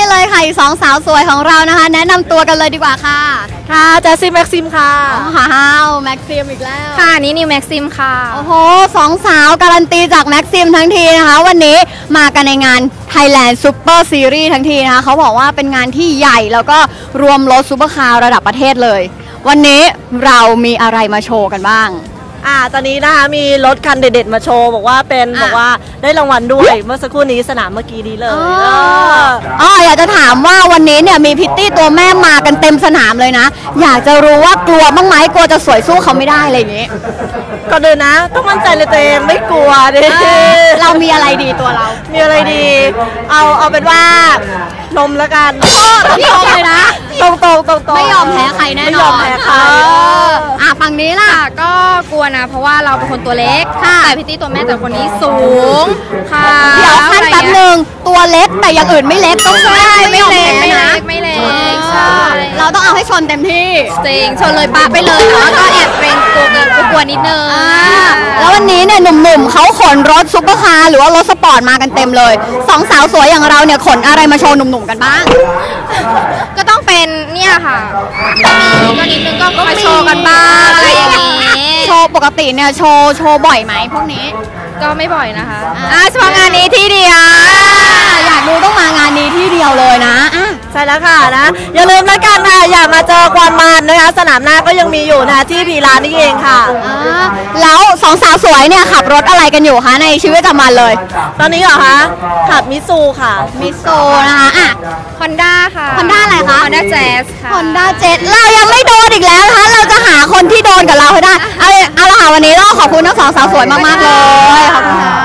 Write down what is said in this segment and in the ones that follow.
เลยค่ะอีก2 สาวสวยของเรานะคะแนะนำตัวกันเลยดีกว่าค่ะค่ะเจสซี่แม็กซิมค่ะฮาวแม็กซิมอีกแล้วค่ะนี่นิวแม็กซิมค่ะโอ้โห2 สาวการันตีจากแม็กซิมทั้งทีนะคะวันนี้มากันในงาน Thailand Super Series ทั้งทีนะคะเขาบอกว่าเป็นงานที่ใหญ่แล้วก็รวมรถซุปเปอร์คาร์ระดับประเทศเลยวันนี้เรามีอะไรมาโชว์กันบ้างตอนนี้นะคะมีรถคันเด็ดๆมาโชว์บอกว่าเป็นบอกว่าได้รางวัลด้วยเมื่อสักครู่นี้สนามเมื่อกี้นี้เลยอยากจะถามว่าวันนี้เนี่ยมีพิตตี้ตัวแม่มากันเต็มสนามเลยนะอยากจะรู้ว่ากลัวบ้างไหมกลัวจะสวยสู้เขาไม่ได้อะไรอย่างงี้ก็เดินนะต้องมั่นใจในตัวเองไม่กลัวดิเรามีอะไรดีตัวเรามีอะไรดีเอาเป็นว่านมแล้วกันยอมเลยนะตรงไม่ยอมแพ้ใครแน่นอนไม่ยอมแพ้ใครฝั่งนี้ล่ะก็กลัวนะเพราะว่าเราเป็นคนตัวเล็กแต่พิตตี้ตัวแม่แต่คนนี้สูงค่ะเดี๋ยวขั้นแป๊บหนึ่งตัวเล็กแต่อย่างอื่นไม่เล็กต้องใช่ไม่เล็กใช่เราต้องเอาให้ชนเต็มที่จริงชนเลยปะไปเลยแต่ว่าก็แอบเกรงกลัวนิดนึงแล้ววันนี้เนี่ยหนุ่มๆเขาขนรถซุปเปอร์คาร์หรือว่ารถสปอร์ตมากันเต็มเลย2 สาวสวยอย่างเราเนี่ยขนอะไรมาโชว์หนุ่มๆกันบ้างก็ต้องเป็นเนี่ยค่ะก็นิดนึงก็มาโชว์กันบ้างอะไรอย่างนี้โชว์ปกติเนี่ยโชว์บ่อยไหมพวกนี้ก็ไม่บ่อยนะคะเฉพาะงานนี้ที่เดียวอยากดูต้องมางานนี้ที่เดียวเลยนะใช่แล้วค่ะนะอย่าลืมแล้วกันค่ะอยากมาเจอความมันนะคะสนามหน้าก็ยังมีอยู่นะที่พีรานี่เองค่ะแล้ว2 สาวสวยเนี่ยขับรถอะไรกันอยู่คะในชีวิตประจำวันเลยตอนนี้เหรอคะขับมิซูค่ะมิซูนะคะฮอนด้าค่ะฮอนด้าอะไรคะฮอนด้าแจ๊สค่ะฮอนด้าเจ็ตเรายังไม่โดนอีกแล้วนะคะเราจะหาคนที่โดนกับเราให้ได้เอาละค่ะวันนี้ต้องขอบคุณทั้ง2 สาวสวยมากๆเลยขอบคุณค่ะ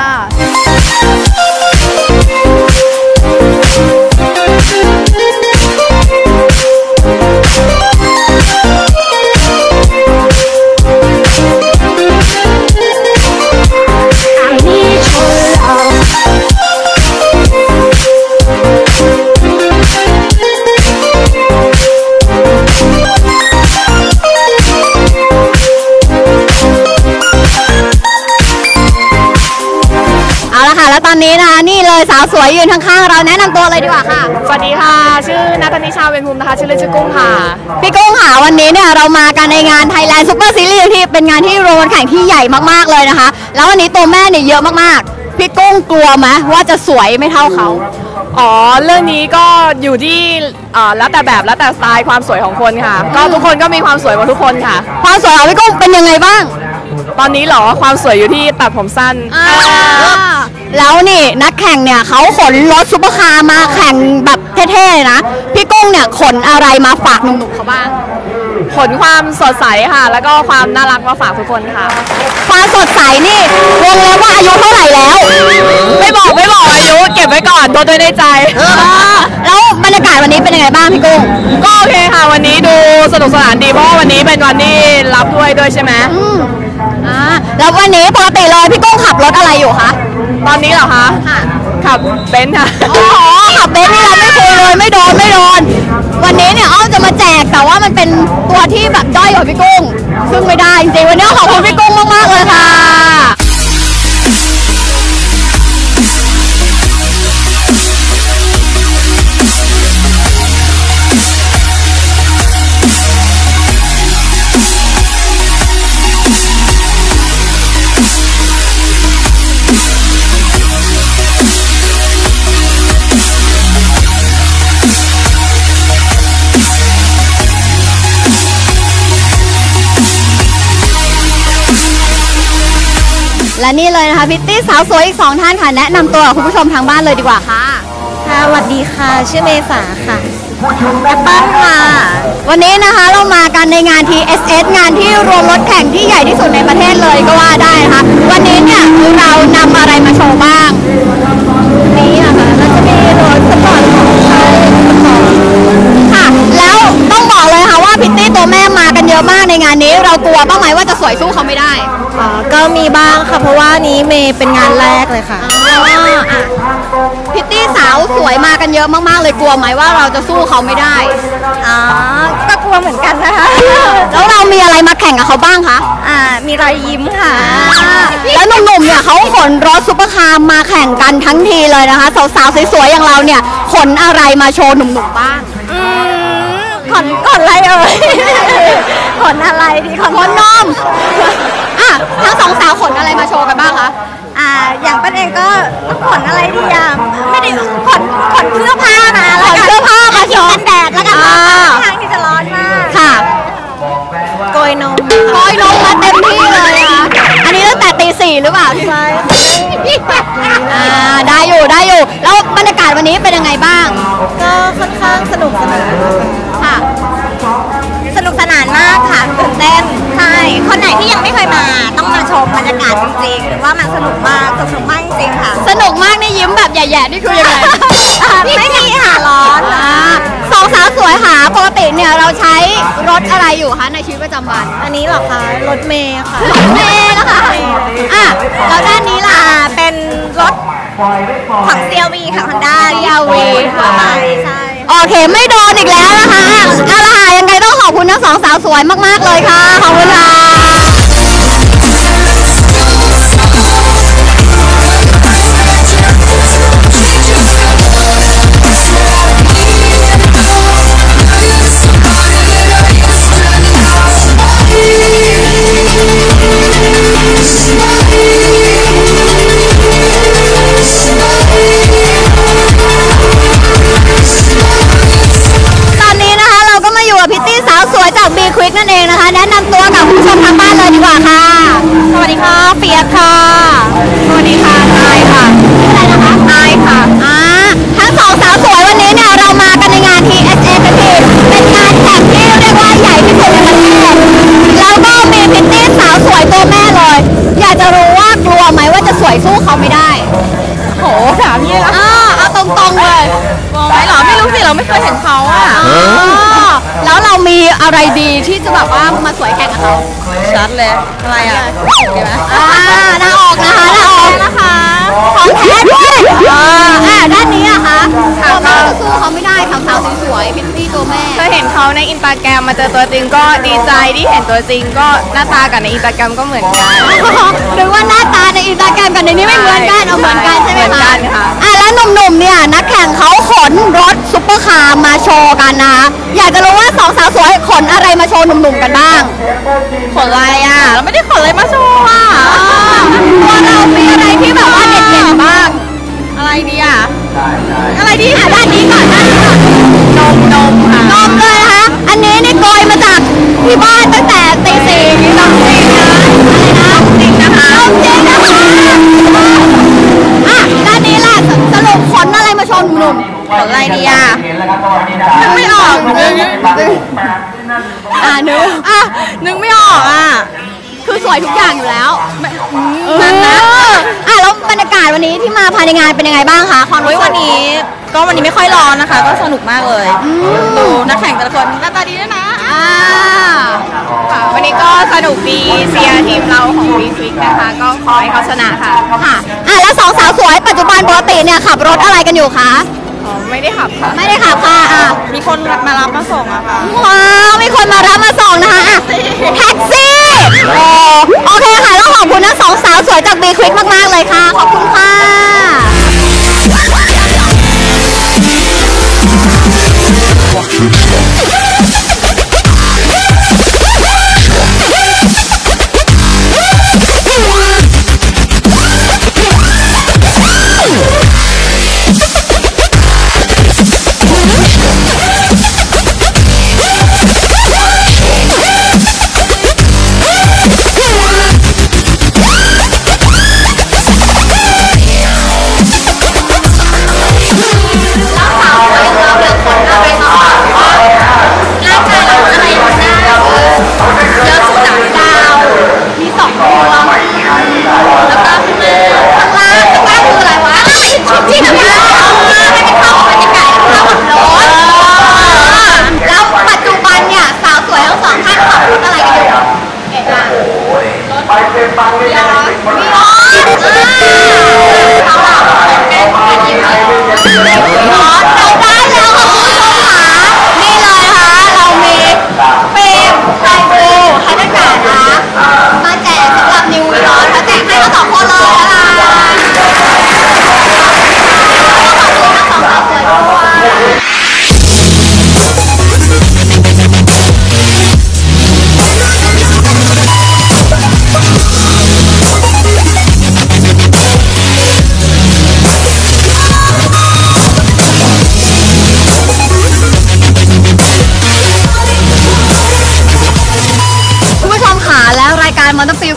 แล้วตอนนี้นะคะนี่เลยสาวสวยยืนข้างๆเราแนะนำตัวเลยดีกว่าค่ะสวัสดีค่ะชื่อนัทนิชาเวนภูมินะคะชื่อเล่นชื่อกุ้งค่ะพี่กุ้งค่ะวันนี้เนี่ยเรามากันในงาน Thailand Super Series ที่เป็นงานที่รวมแข่งที่ใหญ่มากๆเลยนะคะแล้ววันนี้ตัวแม่เนี่ยเยอะมากๆพี่กุ้งกลัวไหมว่าจะสวยไม่เท่าเขาเรื่องนี้ก็อยู่ที่แล้วแต่แบบแล้วแต่สไตล์ความสวยของคนค่ะก็ทุกคนก็มีความสวยหมดทุกคนค่ะความสวยของพี่กุ้งเป็นยังไงบ้างตอนนี้เหรอความสวยอยู่ที่ตัดผมสั้นแล้วนี่นักแข่งเนี่ยเขาขนรถซุปเปอร์คาร์มาแข่งแบบเท่ๆนะพี่กุ้งเนี่ยขนอะไรมาฝากหนุ่มๆเขาบ้างขนความสดใสค่ะแล้วก็ความน่ารักมาฝากทุกคนค่ะความสดใสนี่วงเล็บว่าอายุเท่าไหร่แล้วไม่บอกอายุเก็บไว้ก่อนตัวในใจแล้วบรรยากาศวันนี้เป็นยังไงบ้างพี่กุ้งก็โอเคค่ะวันนี้ดูสนุกสนานดีเพราะวันนี้เป็นวันที่รับด้วยใช่ไหมแล้ววันนี้ปกติเลยพี่กุ้งขับรถอะไรอยู่คะตอนนี้เหรอคะขับเบนซ์ค่ะขับเบนซ์นี่เราไม่คุยเลยไม่โดนวันนี้เนี่ยอ้อมจะมาแจกแต่ว่ามันเป็นตัวที่แบบด้อยกว่าพี่กุ้งซึ่งไม่ได้จริงๆวันนี้ขอบคุณพี่กุ้งมากๆเลยค่ะและนี่เลยนะคะพิตตี้สาวสวยอีก2 ท่านค่ะแนะนำตัวกับคุณผู้ชมทางบ้านเลยดีกว่าค่ะสวัสดีค่ะชื่อเมษาค่ะแอปเปิ้ลค่ะวันนี้นะคะเรามากันในงาน TSS งานที่รวมรถแข่งที่ใหญ่ที่สุดในประเทศเลยก็ว่าได้นะคะวันนี้เนี่ยเรานำอะไรมาโชว์บ้างนี้นะคะเราจะมีรถสปอร์ตของไทยค่ะแล้วต้องบอกเลยค่ะว่าพิตตี้ตัวแม่มากันเยอะมากในงานนี้เรากลัวบ้างไหมว่าจะสวยสู้เขาไม่ได้ก็มีบ้างค่ะเพราะว่านี้เมย์เป็นงานแรกเลยค่ะพิตตี้สาวสวยมากันเยอะมากๆเลยกลัวไหมว่าเราจะสู้เขาไม่ได้ก็กลัวเหมือนกันนะคะแล้วเรามีอะไรมาแข่งกับเขาบ้างคะมีรอยยิ้มค่ะแล้วหนุ่มๆเนี่ยเขาขนรถซุปเปอร์คาร์มาแข่งกันทั้งทีเลยนะคะสาวๆสวยๆอย่างเราเนี่ยขนอะไรมาโชว์หนุ่มๆบ้างขนอะไรเอ่ย ขนอะไรดีขนขนนมทั้งสองสาวขนอะไรมาโชว์กันบ้างคะอย่างป้าเองก็ขนอะไรดีไม่ได้ขนเสื้อผ้ามาขนเสื้อผ้ามาโชว์กันแดดแล้วกันทางที่จะร้อนมากค่ะโกยนมโกยนมมาเต็มที่เลยนะคะอันนี้ตั้งแต่ตี 4หรือเปล่าใช่ได้อยู่แล้วบรรยากาศวันนี้เป็นยังไงบ้างก็ค่อนข้างสนุกสนานค่ะสนุกสนานมากค่ะตื่นเต้นใช่คนไหนที่ยังไม่เคยมาต้องมาชมบรรยากาศจริงๆว่ามันสนุกมากจริงๆค่ะสนุกมากนี่ยิ้มแบบแย่ๆนี่คือยังไงไม่มีค่ะร้อนสองสาวสวยหาปกติเนี่ยเราใช้รถอะไรอยู่คะในชีวิตประจำวันอันนี้เหรอคะรถเมย์ค่ะรถเมล์นะคะแล้วด้านนี้ล่ะเป็นรถของ CRV ค่ะ Honda CRV ทั่วไปใช่โอเคไม่โดนอีกแล้วนะคะเอาละค่ะยังไงต้องขอบคุณทั้งสองสาวสวยมากๆเลยค่ะขอบคุณค่ะจาก B Quick นั่นเองนะคะแนะนำตัวกับคุณผู้ชมทางบ้านเลยดีกว่าค่ะสวัสดีค่ะเฟียสค่ะสวัสดีค่ะอายค่ะอะไรนะคะอายค่ะทั้งสองสาวสวยวันนี้เนี่ยเรามากันในงาน TSA กันทีเป็นงานแข่งที่เรียกว่าใหญ่ที่สุดในประเทศแล้วก็มีพิตตี้สาวสวยตัวแม่เลยอยากจะรู้ว่ากลัวไหมว่าจะสวยสู้เขาไม่ได้โหถามนี่ละเอาตรงๆเลยกลัวไหมหรอไม่รู้สิเราไม่เคยเห็นเขาแล้วเรามีอะไรดีที่จะแบบว่ามาสวยแข่งกับเขาชัดเลยอะไรเห็นไหมหน้าออกนะคะของแท้ด้วยด้านนี้อะคะตัวแม่ก็สู้เขาไม่ได้สาวๆสวยๆพิตตี้ตัวแม่เคยเห็นเขาในอินสตาแกรมมาเจอตัวจริงก็ดีใจที่เห็นตัวจริงก็หน้าตากับในอินสตาแกรมก็เหมือนกันหรือว่าหน้าตาในอินสตาแกรมกับในนี้ไม่เหมือนกันเอาเหมือนกันใช่ไหมคะแล้วหนุ่มๆเนี่ยนักแข่งเขาขนรถซุปเปอร์คาร์มาโชว์กันนะอยากจะรู้ว่าสองสาวสวยขนอะไรมาโชว์หนุ่มๆกันบ้างขนอะไรเราไม่ได้ขนอะไรมาโชว์ตัวเรามีอะไรที่แบบว่าเด็ดๆบ้างอะไรดีอะไรดีด้านนี้ก่อนนมค่ะนมเลยนะคะอันนี้นี่โกยมาจากที่บ้านตั้งแต่ตี 4นี่ต้องจริงนะจริงนะคะด้านนี้ล่ะสรุปขนอะไรมาโชว์หนุ่มๆขนอะไรดีนึกไม่ออกนึกไม่ออกคือสวยทุกอย่างอยู่แล้วนั่นนะแล้วบรรยากาศวันนี้ที่มาภายในงานเป็นยังไงบ้างคะความรู้วันนี้ไม่ค่อยร้อนนะคะก็สนุกมากเลยดูนักแข่งแต่ละคนหน้าตาดีด้วยนะวันนี้ก็สนุกดีเชียร์ทีมเราของ B Quick นะคะก็ขอให้เขาชนะค่ะแล้วสองสาวสวยปัจจุบันปกติเนี่ยขับรถอะไรกันอยู่คะไม่ได้ขับค่ะมีคนมารับมาส่งอะค่ะว้าวมีคนมารับมาส่งนะคะแท็กซี่โอเคค่ะต้องขอบคุณทั้งสองสาวสวยจาก B Quick มากๆเลยค่ะขอบคุณค่ะ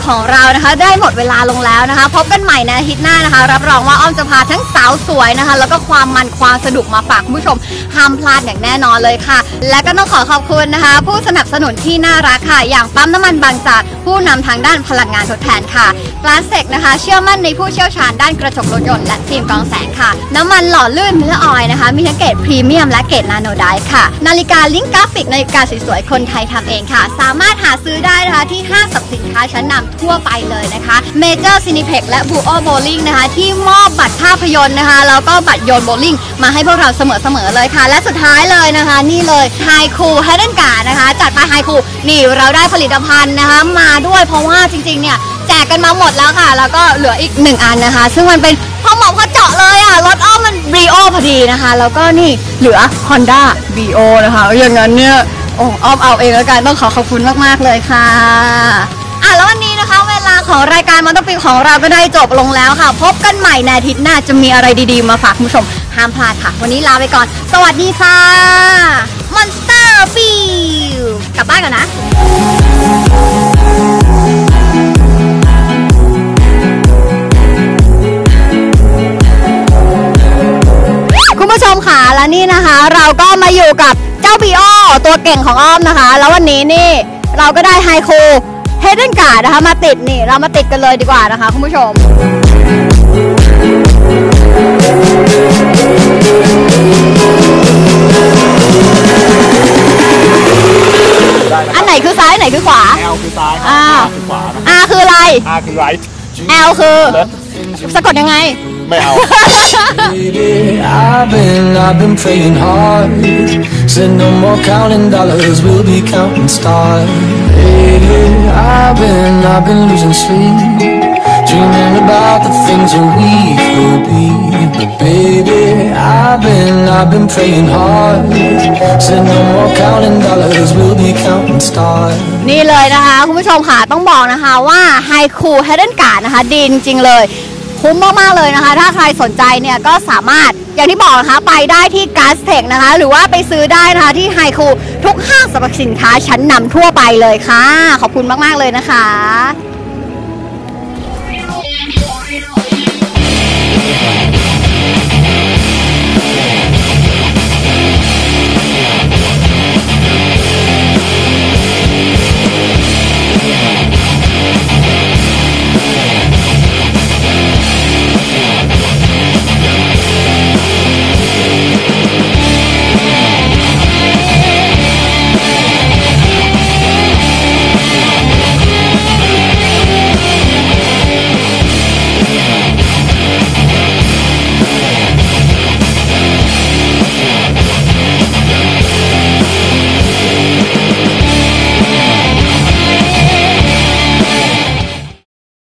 ของเรานะคะได้หมดเวลาลงแล้วนะคะพบกันใหม่ในอาทิตย์หน้านะคะรับรองว่าอ้อมจะพาทั้งสาวสวยนะคะแล้วก็ความมันความสนุกมาฝากคุณผู้ชมห้ามพลาดอย่างแน่นอนเลยค่ะและก็ต้องขอบคุณนะคะผู้สนับสนุนที่น่ารักค่ะอย่างปั๊มน้ำมันบางจากผู้นำทางด้านพลังงานทดแทนค่ะกลาสเซกนะคะเชื่อมั่นในผู้เชี่ยวชาญด้านกระจกรถยนต์และฟิล์มกรองแสงค่ะน้ำมันหล่อลื่นเนื้อออยล์นะคะมีทั้งเกรดพรีเมียมและเกรดนาโนไดร์ค่ะนาฬิกาลิงก์กราฟิกนาฬิกาสวยๆคนไทยทำเองค่ะสามารถหาซื้อได้นะคะที่ห้างสรรพสินค้าชั้นนำทั่วไปเลยนะคะเมเจอร์ซินิเพ็กและบูโอโบลิ่งนะคะที่มอบบัตรภาพยนตร์นะคะแล้วก็บัตรโยนโบลิ่งมาให้พวกเราเสมอเลยค่ะและสุดท้ายเลยนะคะนี่เลยไฮคูไฮเดนการ์นะคะจัดไปไฮคูนี่เราได้ผลิตภัณฑ์นะคะมาด้วยเพราะว่าจริงๆเนี่ยแจกกันมาหมดแล้วค่ะแล้วก็เหลืออีก1อันนะคะซึ่งมันเป็นพอเหมาะพอเจาะเลยอ่ะรถอ้อมมัน Brio พอดีนะคะแล้วก็นี่เหลือ Honda Brio นะคะอย่างนั้นเนี่ยอ้อมเอาเองแล้วกันต้องขอบคุณมากๆเลยค่ะแล้ววันนี้นะคะเวลาของรายการมอเตอร์ฟิลของเราก็ได้จบลงแล้วค่ะพบกันใหม่ในอาทิตย์หน้าจะมีอะไรดีๆมาฝากคุณผู้ชมห้ามพลาดค่ะวันนี้ลาไปก่อนสวัสดีค่ะ Monster Feel กลับบ้านกันนะคุณผู้ชมค่ะและนี่นะคะเราก็มาอยู่กับเจ้าบีโอตัวเก่งของอ้อมนะคะแล้ววันนี้นี่เราก็ได้ไฮคูเฮดเดนการ์ดนะคะมาติดนี่เรามาติดกันเลยดีกว่านะคะคุณผู้ชมอันไหนคือซ้ายไหนคือขวา L คือซ้าย R คือขวา R คืออะไร R คือ right L คือสะกดยังไงไม่เอา Baby, I've been praying hard. Said no more counting dollars, we'll be counting stars. Baby, I've been losing sleep, dreaming about the things that we could be. But baby, I've been praying hard. Said no more counting dollars, we'll be counting stars. นี่เลยนะคะคุณผู้ชมค่ะต้องบอกนะคะว่าไฮคูเฮดเดนการ์ดนะคะดีจริงๆเลยคุ้มมากๆเลยนะคะถ้าใครสนใจเนี่ยก็สามารถอย่างที่บอกนะคะไปได้ที่การ์ดเทคนะคะหรือว่าไปซื้อได้นะคะที่ไฮคูทุกห้างสรรพสินค้าชั้นนำทั่วไปเลยค่ะขอบคุณมากๆเลยนะคะ